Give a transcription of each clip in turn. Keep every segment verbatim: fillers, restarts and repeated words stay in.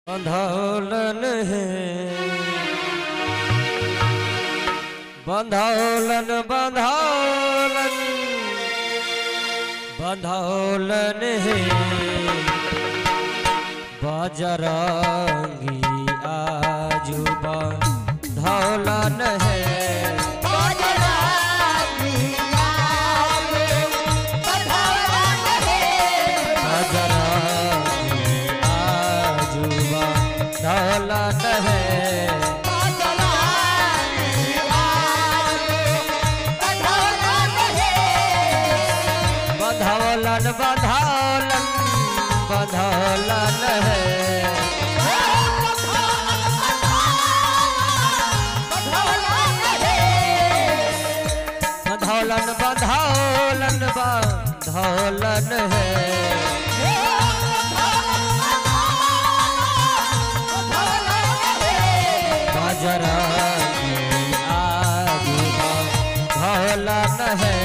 बंधौलन है बंधौलन बंधौलन बंधौलन है बजरंगी आजू बंधौलन है बंधौलन है बंधौलन बंधौलन बंधौलन है बंधौलन बंधौलन बंधौलन है बजरंगी आजू बंधौलन है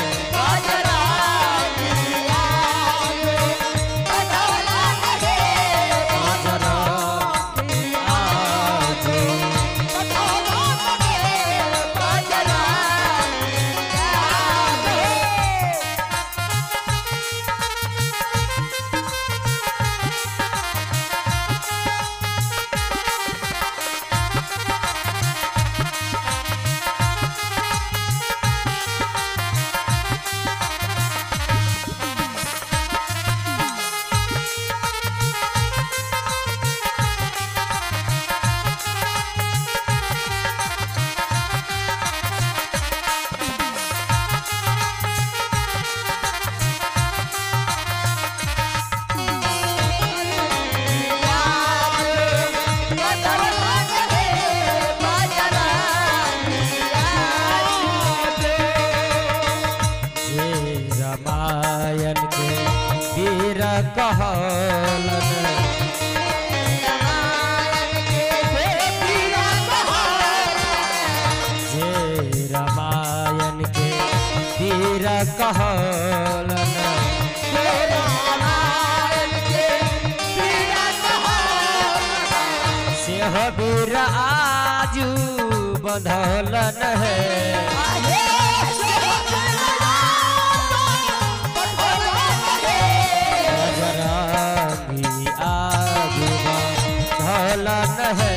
रामायण के वीर कहलन जे रामायण के वीर कहलन सेह वीर आजू बंधौलन है बजरंगी आजू बंधौलन है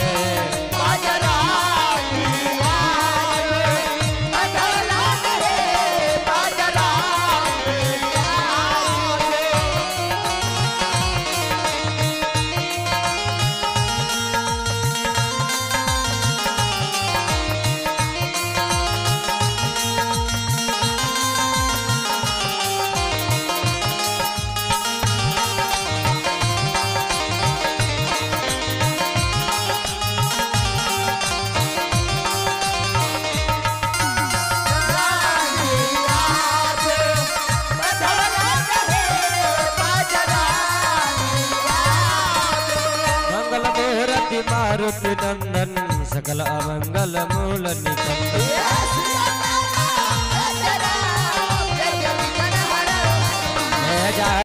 मारुति नंदन सकल अमंगल मूल निकंदन।